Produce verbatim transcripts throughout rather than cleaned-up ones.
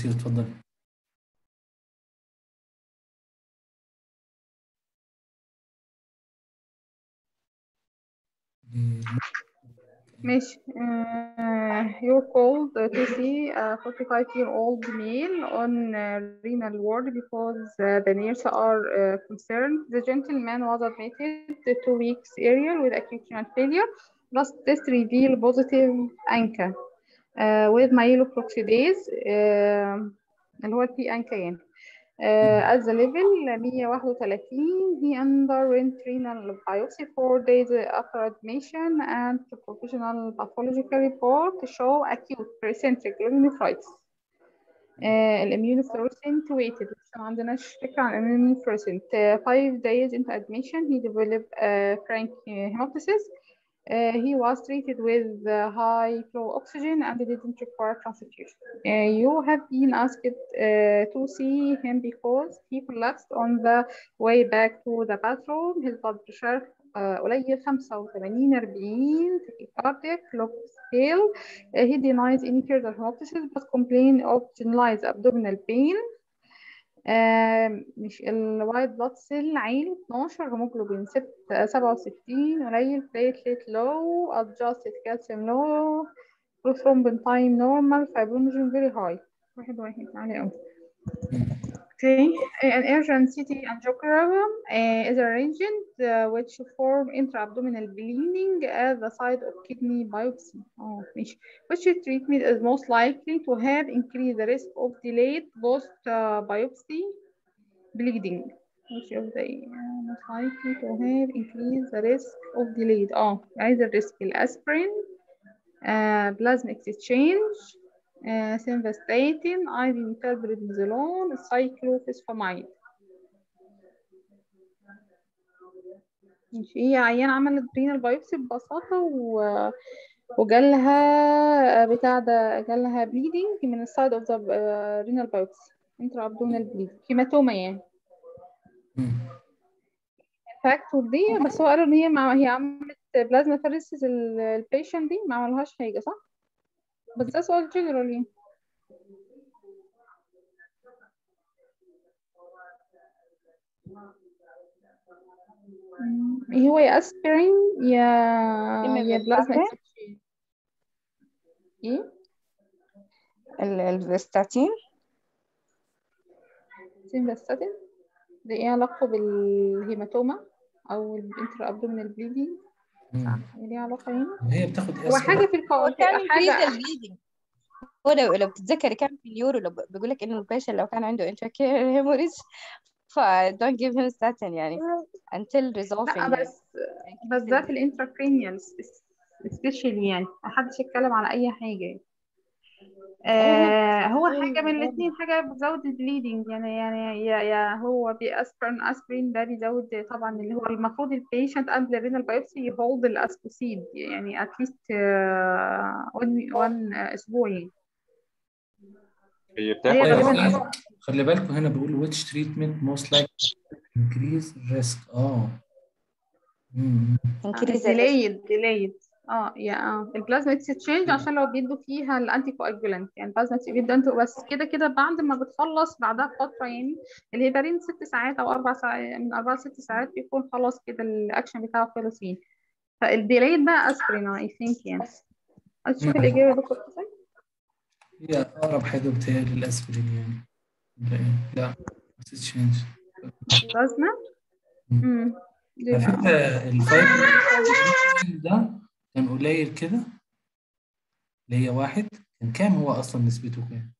ياسير اتفضلي. ماشي. uh, you're called to see a forty-five year old male on uh, renal ward because uh, the nurses are uh, concerned. The gentleman was admitted two weeks earlier with acute renal failure. Last test revealed positive ANCA uh, with myeloperoxidase uh, اللي هو البي ANCA يعني. Uh, at the level مية وواحد وتلاتين. He underwent renal biopsy four days after admission and the professional pathological report show acute pericentric glomerulonephritis. Uh, الاميونوفلوريسنت waited. لسه ما عندناش فكرة عن الاميونوفلوريسنت. Uh, five days into admission he developed uh, frank hemoptysis. Uh, he was treated with uh, high flow oxygen and didn't require transfusion. Uh, you have been asked uh, to see him because he collapsed on the way back to the bathroom. His blood pressure uh, قليل خمسة وتمانين أربعين tachycardic log scale. Uh, he denies any further hemoptysis but complained of generalized abdominal pain. آه مش الوايت بلاد سيل عالي اتناشر، هيموجلوبين سبعة وستين قليل، بليتلت لو، adjusted calcium low، prothrombin time normal، fibrinogen very high. واحد واحد عالي أوي. Okay, an urgent C T angiogram uh, is arranged uh, which form intra-abdominal bleeding at the site of kidney biopsy. Oh, ماشي. Which treatment is most likely to have increased the risk of delayed post uh, biopsy bleeding? Which of the uh, most likely to have increased the risk of delayed? Oh, either risk aspirin, uh, plasma exchange, uh, simvastatin, I V methylprednisolone, cyclophosphamide. مش هي عيان عملت رينال بايوبسي ببساطة و... وجالها بتاع ده، جالها بليدنج من السايد اوف ذا رينال بايوبسي، انترا ابدومينال بليدنج، هيماتوما يعني. الفاكتور دي بس هو قالوا ان هي مع... هي عملت بلازما فيريسيس البيشنت دي ما عملهاش حاجة صح؟ بس ده سؤال جنرال يعني. ايه هو يا اسبرين يا يا بلازما اكسشينج. ايه الفيستاتين سيمفاستاتين ده ايه علاقة بالهيماتوما او الانترا ابدومينال بليدنج؟ صح، ليه علاقة هنا؟ هي بتاخد هو حاجة في القو... هو كان حاجة البليدنج. هو لو لو بتتذكري كان في اليورو لو بيقول لك انه البيشنت لو كان عنده intracranial hemorrhage ف don't give him statin يعني until resolving لا يعني. بس بس ده في الانتراكرينيال سبيشالي يعني، محدش يتكلم على اي حاجة. آه هو حاجة من الاثنين، حاجة بتزود البليدنج يعني يعني يا, يا هو بأسبرين أسبرين ده بيزود طبعا، اللي هو المفروض البيشنت قبل الرينال بايوبسي يهولد الأسبوسيد يعني اتليست وان أسبوع يعني. هي هي بتاخد غالبا خلي بالكم هنا بيقول which treatment most likely increase risk. اه امم ديلايد ديلايد اه يا اه البلازما اكسشينج عشان لو بيدوا فيها الانتي كواجولانت يعني البلازما بيدوا انتوا بس كده كده بعد ما بتخلص بعدها فتره يعني اللي هي بين ست ساعات او اربع ساعات، من اربع لست ساعات بيكون خلاص كده الاكشن بتاعه خلص يعني. فالديلايد بقى اسبرين اي ثينك يعني. هتشوف الاجابه يا دكتور حسين؟ هي اقرب حاجه بتهيألي الاسبرين يعني. لا إيه؟ لا تشينج بلازما امم على فكره الفايبر ده كان قليل كده، اللي هي واحد كان كام هو اصلا نسبته كام؟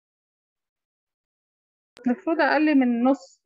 المفروض اقل من نص.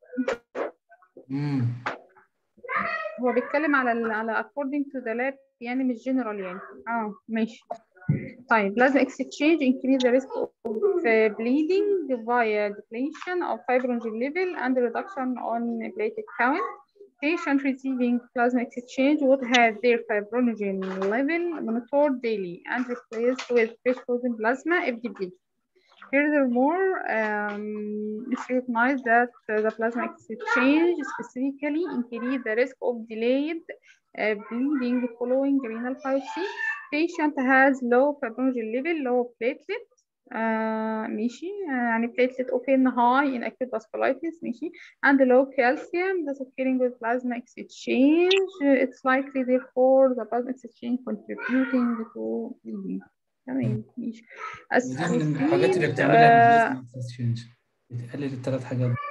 امم هو بيتكلم على ال على according to the lab يعني مش general يعني. اه ماشي. طيب plasma exchange increase the risk of bleeding via depletion of fibrinogen level and reduction on platelet count. Patient receiving plasma exchange would have their fibrinogen level monitored daily and replaced with fresh frozen plasma if depleted. Furthermore, um, it's recognized that uh, the plasma exchange specifically increase the risk of delayed uh, bleeding following renal biopsy. Patient has low fibrinogen level, low platelet, آه ماشي آه يعني platelet open high in acute vasculitis ماشي and low calcium that's occurring with plasma exchange it's likely therefore the plasma exchange contributing to bleeding تمام ماشي ودي من الحاجات اللي associate بتعملها آه البلازما اكسشينج، بتقلل الثلاث حاجات دي.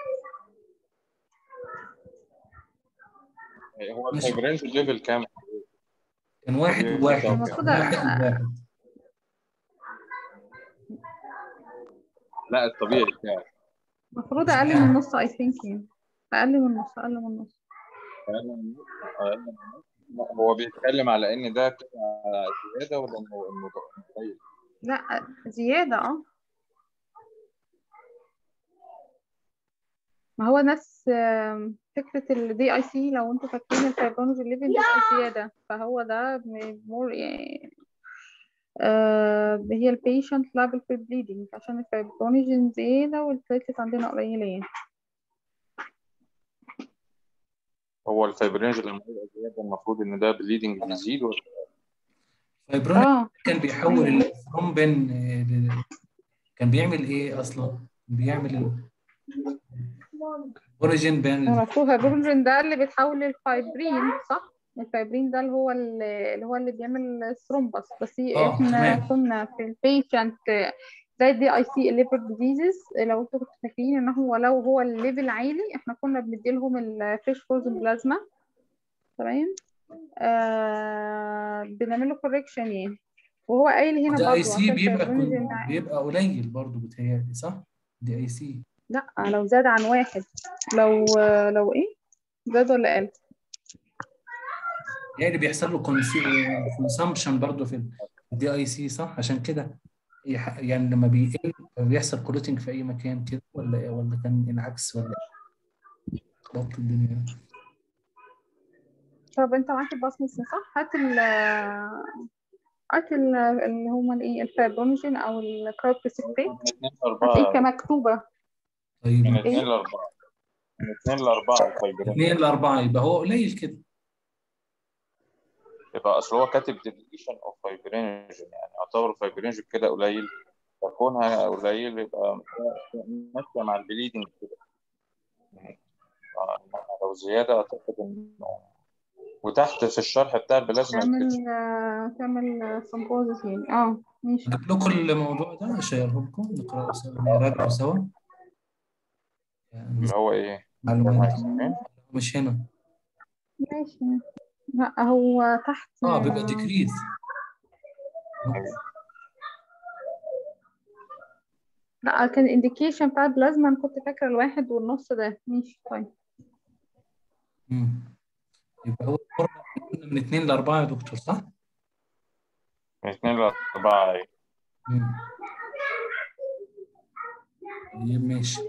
هو ماشي، الفايبرينج ليفل كام؟ كان واحد طبيعي وواحد بتاعه كام؟ المفروض واحد آه وواحد لا الطبيعي بتاعه المفروض مش أقل من عارف. النص I think يعني أقل من النص أقل من النص أقل من النص، أقل من النص. لا، هو بيتكلم على ان ده كده زياده ولا انه انه قليل؟ لا زيادة اه ما هو نفس آم، فكرة ال دي اي سي لو انتوا فاكرين الفايبرونج ليفل بيبقى زيادة فهو ده مور يعني آه هي البيشنت لابل في البليدنج عشان الفايبرونيجين زيادة والبليتلت عندنا قليلة يعني. هو الفايبرينج لما يبقى زياده المفروض ان ده بليدنج بيزيد ولا؟ فايبرونيك اه كان بيحول ايوه الثرومبين آه، ل- كان بيعمل ايه اصلا؟ بيعمل الاوريجين بين المفروض الفايبرونيجين ده اللي بيتحول للفايبرين صح؟ الفايبرين ده اللي هو اللي اللي هو اللي بيعمل الثرومبس بس اه احنا تمام. كنا في البيشنت زي الدي اي سي الليفر ديزيز لو انتوا كنتوا فاكرين ان هو لو هو الليفل عالي احنا كنا بنديلهم الفريش فروزن بلازما تمام آه بنعمل له كوريكشن يعني وهو قايل هنا ده اي برضو سي عشان بيبقى الفايبرونيجين كل بيبقى قليل برضو بتهيألي صح؟ دي اي سي لا لو زاد عن واحد لو لو ايه زاد ولا قل يعني بيحصل له كونسامشن برضو في الدي اي سي صح؟ عشان كده يح- يعني لما بيقل بيحصل كلوتينج في اي مكان كده ولا إيه؟ ولا كان العكس ولا ضبط الدنيا؟ طب انت معاك البصمة صح هات ال هات ال- اللي هما الايه الفايبرونيجين او الكاربوكسيليت من اثنين هتلاقيها لاربعه، مكتوبة طيب من ايه اثنين لاربعه، من اثنين لاربعه الفايبرينج. اثنين لأربعة يبقى هو قليل كده. يبقى اصل هو كاتب ديليشن اوف فايبرينج، يعني يعتبر فايبرينج كده قليل، فكونها قليل يبقى ماشيه مع البليدنج كده. إنما لو زياده اعتقد انه، وتحت في الشرح بتاع البلازما تعمل آه، تعمل سمبوزس يعني اه ماشي اجيب لكم الموضوع ده اشيره لكم نقراه سوا نراجعه سوا يعني اللي هو ايه؟ معلومات دي فاهم؟ مش هنا. ماشي لا هو تحت اه بيبقى آه، ديكريز. لا كان الانديكيشن بتاع البلازما انا كنت فاكرة الواحد والنص ده ماشي طيب امم يبقى هو الفورمة قلنا من اثنين لأربعة يا دكتور صح؟ من اثنين لاربعه ايه؟ امم طيب ماشي.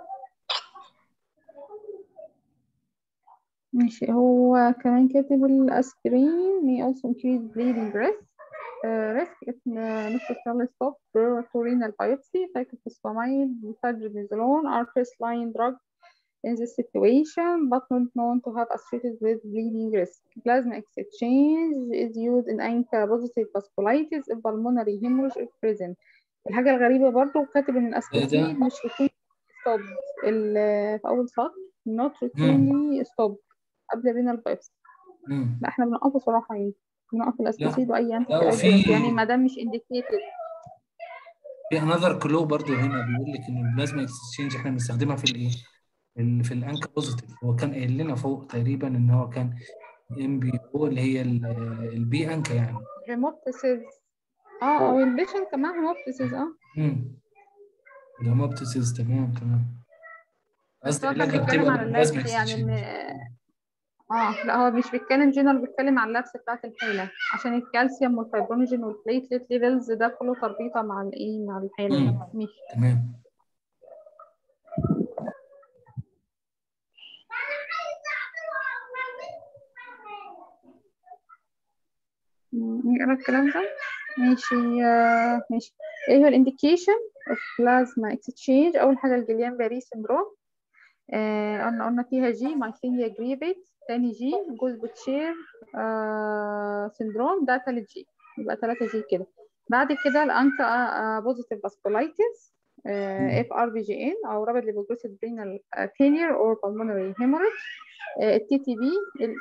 ماشي هو كمان كاتب الاسبرين may also increase bleeding risk uh, risk if necessarily stop renal biopsy cyclophosphamide fluticasone are first line drug in this situation but not known to have associated with bleeding risk. Plasma exchange is used in A N C A positive vasculitis if pulmonary hemorrhage is present. الحاجة الغريبة برضو كاتب إن ده الأسبرين ده مش routinely stop ال- في أول سطر not امم routinely stop قبل renal biopsy. امم لا احنا بنوقفه صراحة يعني بنوقف لا الأسبرين وأي أنتي لا وفي يعني ما دام مش indicated. في انذر كلو برضو هنا بيقول لك ان البلازما اكسشينج احنا بنستخدمها في الايه؟ ال- في الانكا بوزيتيف. هو كان قايل لنا فوق تقريبا ان هو كان ام بي او اللي هي البي انكا يعني. hemoptysis اه أو البيشنت كمان hemoptysis اه امم الهيموبتيسيس تمام تمام. بس قصدي هو كان علاجها بيتكلم بتبقى على بالبلازما اللابس يعني ان اكسشينج. اه لا هو مش بيتكلم جنرال بيتكلم على اللابس بتاعت الحالة عشان الكالسيوم والفيبرونيجين والبليتلت ليفلز ده كله تربيطة مع الايه مع الحالة امم يعني مش تمام. نقرا الكلام ده ماشي آه ماشي ايه هو الانديكيشن اوف بلازما اكسشينج اول حاجة الجليان باري سندروم آه قلنا قلنا فيها جي مايثينيا جريفيت تاني جي جوز بوتشير آه سندروم ده تالت جي يبقى تلاتة جي كده بعد كده الانكا بوزيتيف فاسكولايتس اف ار بي جي ان او رابيدلي بروجريسيف رينال فيلير اور بالمونري هيموريج. التي تي بي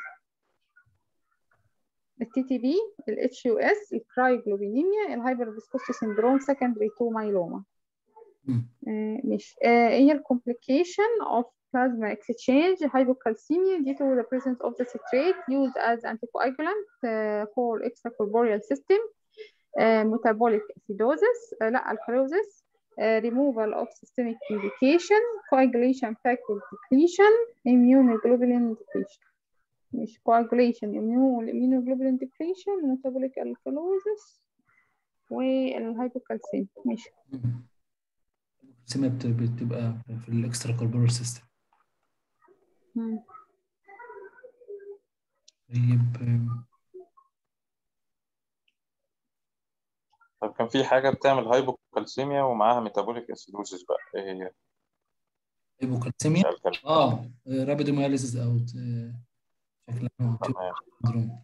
التي تي بي الاتش يو اس الكرايوجلوبينيميا الهايبر فيسكوستي سيندروم سكندري تو مايلوما. مش هي الكومبليكيشن اوف plasma exchange hypocalcemia due to the presence of the citrate used as anticoagulant uh, for extracorporeal system, uh, metabolic acidosis, uh, لا alkalosis, uh, removal of systemic medication, coagulation factor depletion, immunoglobulin depletion. مش coagulation, immunoglobulin depletion, metabolic alkalosis والهايبوكالسيميا. ماشي. السمة بتبقى في الاكسترا كوربورال سيستم. طيب طب كان في حاجة بتعمل هايبوكالسيميا ومعاها ميتابوليك اسيدوزيس بقى، ايه هي؟ هايبوكالسيميا اه رابيدومياليسيس او شكلها سندروم.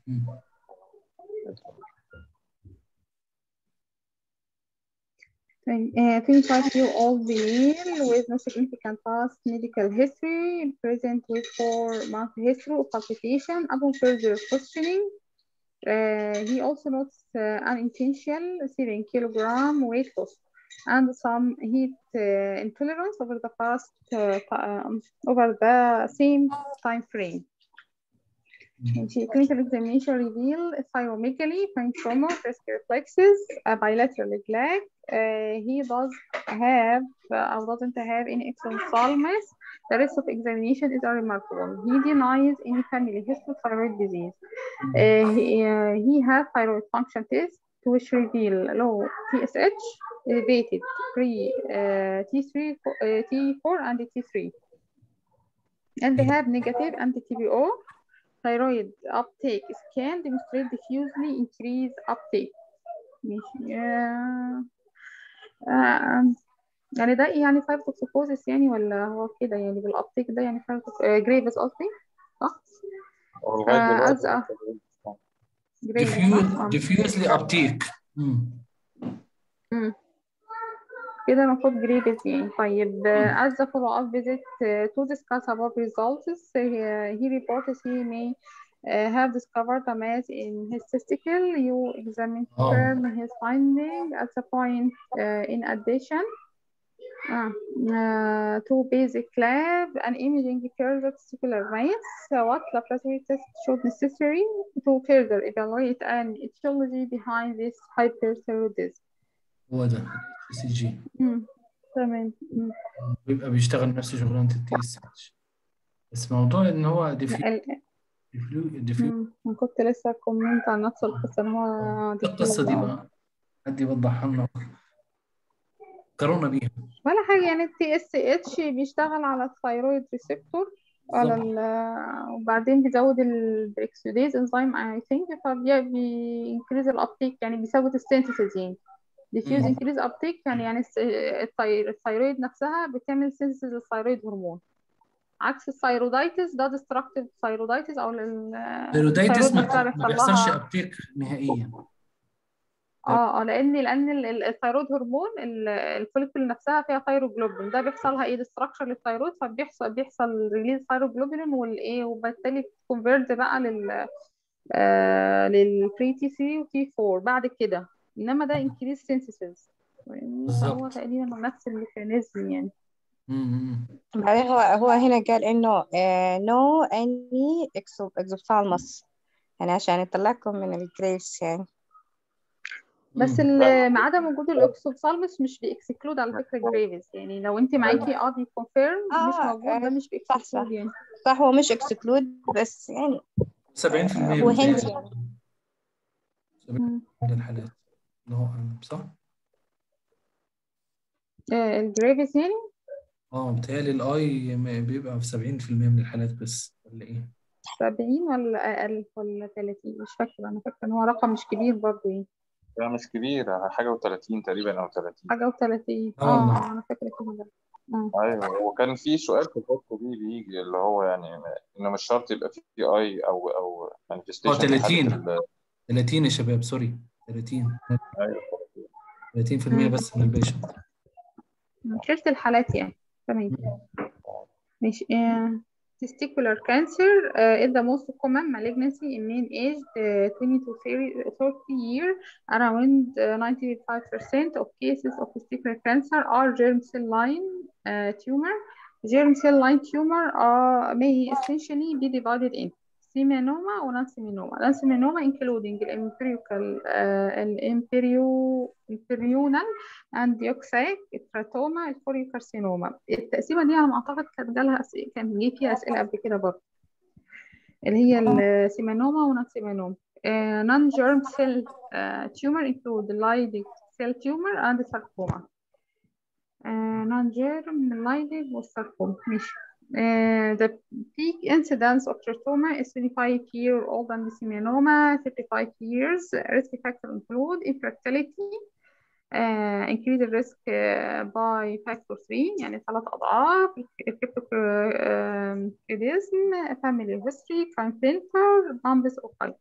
Uh, twenty-five-year-old male with no significant past medical history, present with four-month history of palpitation. Upon further questioning, uh, he also notes uh, unintentional seven kilogram weight loss and some heat uh, intolerance over the past uh, um, over the same time frame. Clinical examination revealed thyromegaly, faint trauma, breast reflexes, a bilateral neglect. Uh, he does have uh, or doesn't have any exophthalmos. The rest of examination is unremarkable. He denies any family history of thyroid disease. Uh, he, uh, he has thyroid function tests which reveal low T S H, elevated pre uh, T three, uh, T four, and T three, and they have negative anti-T B O. Thyroid uptake scan demonstrate diffusely increased uptake. ماشي. آه. آه. يعني ده يعني ثايروتوكسيكوزيس يعني ولا هو كده يعني بالابتيك ده يعني جريفز قصدي صح؟ لغاية دلوقتي diffusely uptake. كده المفروض جريفز يعني. طيب as a follow-up visit uh, to discuss about results, uh, he reports he may uh, have discovered a mass in his testicle. You examine to confirm his finding at the point. Uh, in addition uh, uh, to basic lab and imaging further testicular mass, so what laboratory test should necessary to further evaluate an etiology behind this hyperthyroidism. هو ده سي جي. تمام. بيبقى بيشتغل نفس شغلانة التي اس اتش، بس موضوع ان هو ديفيو ديفيو انا كنت لسه كومنت عن نفس القصة ان هو القصة دي بقى حد يوضحها لنا قرونا بيها. ولا حاجة يعني التي اس اتش بيشتغل على الثايرويد ريسبتور على ال وبعدين بيزود البريكسوديز انزيم اي ثينك فبينكريز الابتيك يعني بيزود السينثيسيس يعني diffuse increase uptake يعني يعني الثايرويد نفسها بتعمل سينثيسيس للثايرويد هرمون عكس الثايرودايتس ده destructive ثايرودايتس او الثايرودايتس ما بيحصلش ابتيك نهائيا. اه اه لان لان الثايرويد هرمون الفوليكل نفسها فيها ثايروجلوبين ده بيحصل لها ايه ديستراكشر للثايرويد فبيحصل بيحصل ريليز ثايروجلوبين والايه وبالتالي كونفيرت بقى لل آه للفري تي ثري وتي فور بعد كده انما ده انكريز سينثيسيس فهو تقريبا نفس الميكانيزم يعني. بعدين هو هو هنا قال انه نو اني اكزوفثالموس يعني عشان يطلعكم من الجريفز يعني. بس مع عدم وجود الاكسوفثالموس مش بيكسكلود على فكره جريفز يعني لو انت معاكي اه بيكونفيرم آه مش موجود ده مش بيكسكلود صح صح. يعني. صح هو مش اكسكلود بس يعني سبعين في المية هو هنت يعني سبعين من الحالات اللي هو صح؟ آه الجريفز يعني؟ اه بتهيألي الاي بيبقى في سبعين في المية من الحالات بس ولا ايه؟ سبعين ولا اقل ولا ثلاثين مش فاكره انا فاكره ان هو رقم مش كبير برضه يعني. لا مش كبير حاجة وثلاثين تقريبا أو ثلاثين حاجة وثلاثين اه اه أنا فاكرة كده. أيوه وكان في سؤال في الحتة دي بيجي اللي هو يعني إنه مش شرط يبقى في أي أو أو اه مانيفستيشن ثلاثين ثلاثين يا شباب سوري ثلاثين. أيوه ثلاثين في المية مم. بس من البيشنت. تلت الحالات يعني. تمام. ماشي. uh, testicular cancer uh, is the most common malignancy in men aged uh, twenty to thirty years. Around uh, ninety-five percent of cases of testicular cancer are germ cell line uh, tumor. Germ cell line tumor are, may essentially be divided into seminoma or non-seminoma. Non-seminoma including the empirical, uh, الامبريو imperial and dioxide التراتوما الكوريوكارسينوما. التقسيمة دي على ما أعتقد كانت جالها أسئلة، كان جه فيها أسئلة قبل كده برضه، اللي هي السيمانوما ونون سيمانوما. uh, non-germ cell uh, tumor include the Leydig cell tumor and the sarcoma. uh, non-germ Leydig والساركوما. ماشي. Uh, the peak incidence of teratoma is twenty-five year old and seminoma thirty-five years. Risk factor include infertility, uh, increase the risk uh, by factor three يعني ثلاث أضعاف. cryptocurrency, family history, crime center, numbers of life.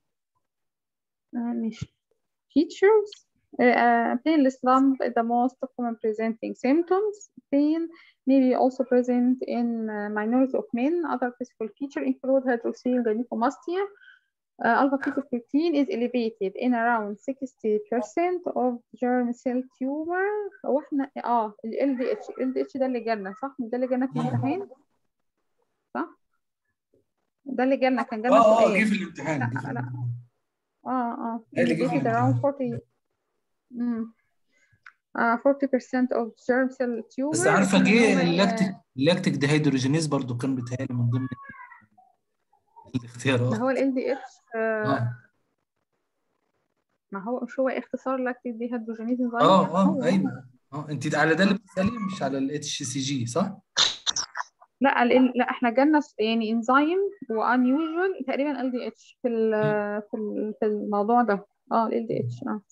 ماشي. features. Uh, painless lump is the most common presenting symptoms. Pain may be also present in uh, minority of men. Other physical features include hydroxyl gynecomastia. Uh, alpha-fetoprotein is elevated in around sixty percent of germ cell tumor. هو احنا اه ال إل دي إتش ال إل دي إتش ده اللي جالنا صح؟ ده اللي جالنا في الامتحان صح؟ ده اللي جالنا كان جالنا اه اه سؤال. جه في الامتحان، جه في لا لا الامتحان. اه اه ايه اللي جه في elevated around الامتحان؟ forty امم uh, forty percent of germ cell بس tumor. عارفه جه seminoma اللاكتيك uh, اللاكتيك ديهيدروجينيز برضو كان بيتهيألي من ضمن الاختيارات. ما هو ال إل دي إتش uh, اه ما هو مش هو اختصار لاكتيك ديهيدروجينيز انزيم. اه اه هو ايوه اه انت على ده اللي بتسالي، مش على الاتش سي جي صح؟ لا ال لا احنا جالنا س- يعني انزيم وانيوجوال تقريبا ال دي اتش في ال في ال في الموضوع ده. اه ال دي اتش اه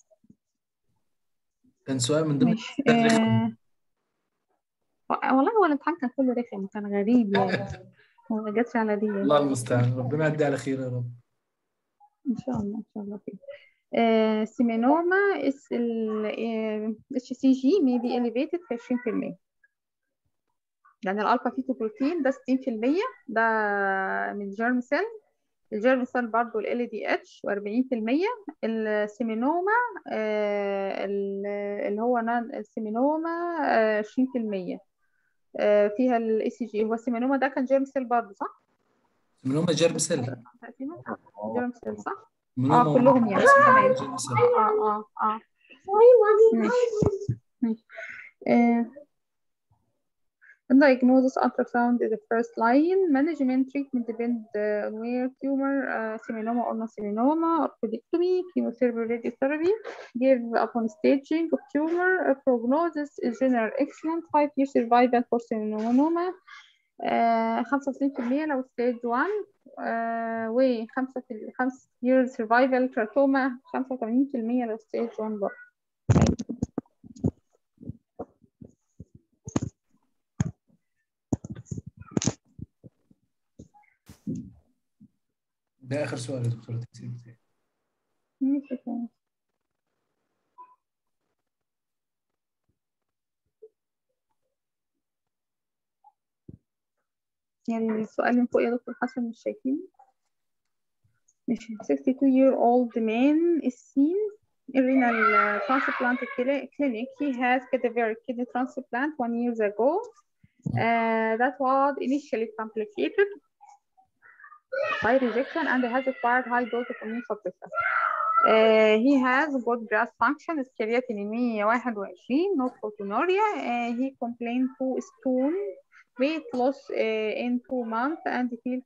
كان سؤال من ضمن ماشي. الأسئلة الرخمة. آه والله هو الامتحان كان كله رخم، كان غريب يعني، ما جاتش على دي يعني. الله المستعان، ربنا يعدي على خير يا رب. ان شاء الله ان شاء الله خير. آه سيمينوما اس ال اتش سي جي may be elevated في عشرين في المية. يعني الالفا فيتوبروتين ده ستين في المية ده من جيرم سيل. الجيرم سيل برضه ال إل دي إتش وأربعين في المية. السيمينوما آه اللي هو نان السيمينوما آه عشرين في المية آه فيها الاي سي جي. هو السيمينوما ده كان جيرم سيل برضه صح؟ سيمينوما جيرم سيل. جيرم سيل صح؟ سيمينوما اه كلهم يعني تمام. جيرم سيل. اه اه اه ماشي ماشي. آه Diagnosis ultrasound is the first line. Management treatment depend uh, on where tumor, uh, seminoma or non-seminoma, orthodectomy, chemotherapy, radiotherapy. Give upon staging of tumor. Uh, prognosis is general excellent. Five year survival for seminoma. Uh, خمسة وتسعين في المية لو stage one. Uh, و خمسة في خمس year survival teratoma خمسة وثمانين في المية لو stage one برضه. ده آخر سؤال يا دكتورة تيسير. ماشي تمام. يعني السؤال من فوق يا دكتور حسن مش شايفين. ماشي. sixty-two year old man is seen in renal uh, transplant clinic. He has cadaveric kidney transplant one year ago. Uh, that was initially complicated by rejection and has required high dose of immune suppressor. Uh, he has good graft function, creatinine مية وواحد وعشرين, no proteinuria. Uh, he complained to stone, weight loss uh, in two months and feel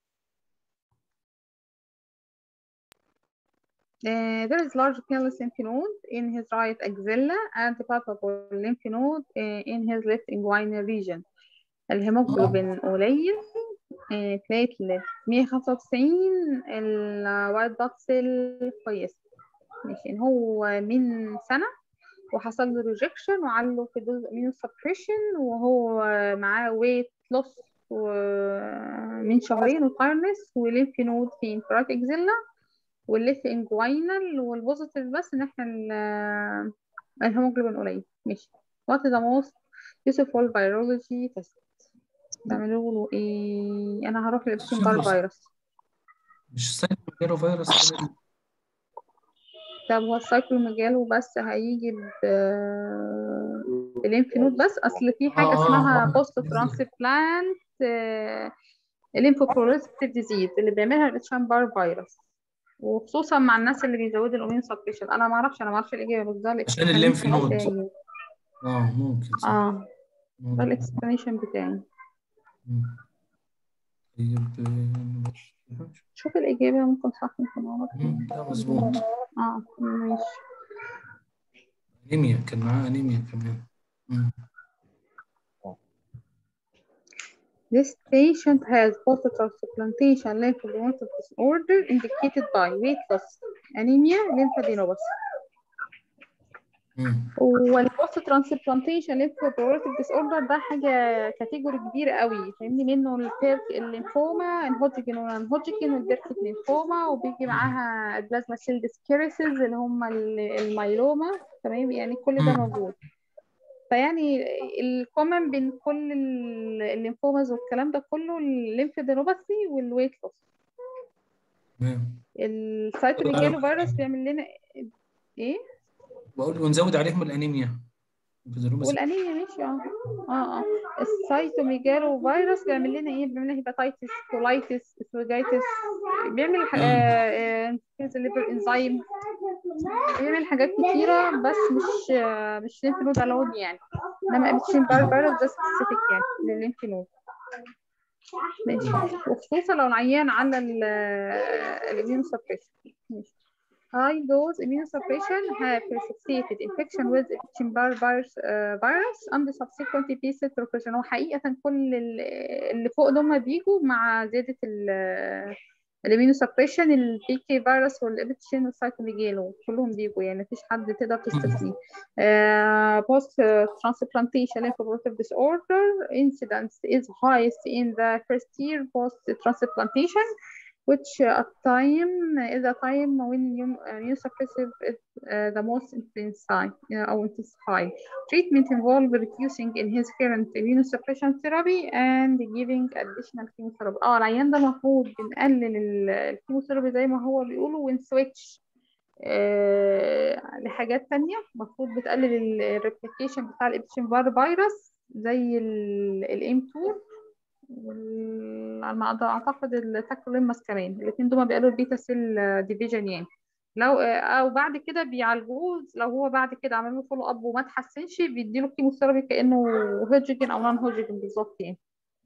Uh, there is large painless lymph node in his right axilla and palpable lymph node uh, in his left inguinal region. الهيموجلوبين قليل. بليتلت مية وخمسة وتسعين. الوايت بلاد سيل كويس. ماشي. هو من سنة وحصل له ريجكشن وعله في دوز اميون سبريشن وهو معاه ويت لوس من شهرين وتايرنس وليمف نود في انفرات اكزيلا والليف انجوينال والبوزيتيف بس ان احنا الهيموجلوبين قليل. ماشي. what is the most useful virology test؟ بعملوا له ايه؟ انا هروح للابشين بار السيروس فيروس. مش سايكلوميجالو فيروس كان ال- طب هو السايكلوميجالو بس هيجي ب بالليمف نود بس؟ اصل في اه حاجه اه اسمها اه بوست نزل. ترانسبلانت الليمفوبروتيك ديزيز اللي بيعملها الابشين بار فيروس، وخصوصا مع الناس اللي بيزودوا الامين سبريشن. انا ما اعرفش انا ما اعرفش الاجابه، بس ده عشان الليمف الاكسبلانيشن نود. بتاعي. اه ممكن صح. اه ده ممكن. الاكسبلانيشن بتاعي. مم. طيب آه، شوف الاجابه، ممكن صح ممكن غلط. مم، ده مظبوط. اه ماشي. انيميا، كان معاه انيميا كمان. مم. This patient has post-transplantation lymphocytic disorder indicated by weight loss, anemia, lymphadenopathy. مم. والبوست ترانسبلانتيشن lymphocytic disorder ده حاجة كاتيجوري كبيرة قوي، فاهمني؟ منه البيرك الليمفوما، الهوجكن والهوجكن والبيركت ليمفوما، وبيجي معاها البلازما سيل ديسكيريسز اللي هم ال- الميلوما. تمام، يعني كل ده مم. موجود. فيعني الكومن بين كل ال- الليمفوماز والكلام ده كله الليمفادينوباثي والويت لوس. تمام. السايتوميجالو فيروس بيعمل لنا ايه؟ بقول ونزود عليهم الانيميا بيزيروباثي. والانيميا ماشي. اه اه اه السايتوميجالو فيروس بيعمل لنا ايه؟ بيعمل لنا هيباتيتس، كولايتس، اسوجايتس، بيعمل ليفر انزيم، بيعمل حاجات كتيرة، بس مش آه، مش ليمف نود الون يعني. انما ابتشين بار فيروس ده سبيسيفيك يعني للليمف نود. ماشي. وخصوصا لو العيان على الاميون سبريشن. ماشي. High dose immunosuppression have precipitated infection with Epstein-Barr virus, uh, virus and subsequent B cell proliferation. هو حقيقة كل ال- اللي فوق دول بيجوا مع زيادة الاميونوسبريشن، البي كي فيروس والابتشين والسايتوميجالو كلهم بيجوا، يعني مفيش حد تقدر تستثنيه. Post transplantation lymphoproliferative disorder incidence is highest in the first year post transplantation, which at time is a time when immunosuppressive is uh, the most intensified uh, or intensified. Treatment involves reducing in his current immunosuppression therapy and giving additional chemotherapy. اه العيان ده المفروض بنقلل ال- الكيموثيرابي زي ما هو بيقولوا، ونسويتش آه لحاجات تانية. المفروض بتقلل الريبليكيشن بتاع الابشين بار فيروس زي الام اتنين، على ما أقدر- اعتقد التاكروليماس كمان. الاثنين دول بيقللوا البيتا سيل ديفيجن يعني. لو او بعد كده بيعالجوه، لو هو بعد كده عملوا له فولو اب وما تحسنش بيديله كيموثيرابي كانه هوجكن او نون هوجكن بالظبط يعني.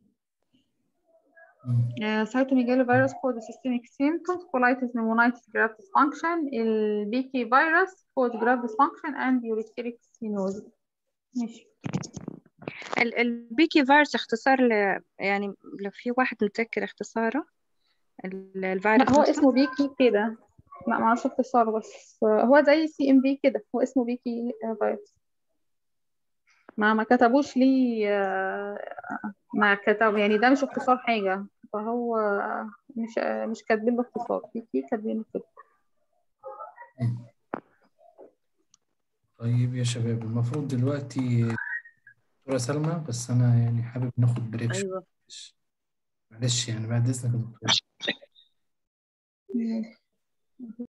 مم. سايتوميجالو فيروس cause systemic symptoms colitis pneumonitis graft dysfunction. البيكي فيروس cause graft dysfunction and urethric stenosis. ماشي. ال- البيكي فيروس اختصار ل... يعني لو في واحد متذكر اختصاره ال- لا الفيروس هو نفسه. اسمه بيكي كده. لا ما اعرفش اختصاره، بس هو زي سي ام بي كده، هو اسمه بيكي فيروس. ما ما كتبوش ليه آه، ما كتب يعني، ده مش اختصار حاجة، فهو مش مش كاتبين له اختصار. بيكي كاتبين كده. مم. طيب يا شباب، المفروض دلوقتي دكتورة سلمى، بس أنا يعني حابب ناخد بريك شوية. ايوه معلش معلش يعني بعد إذنك يا دكتورة.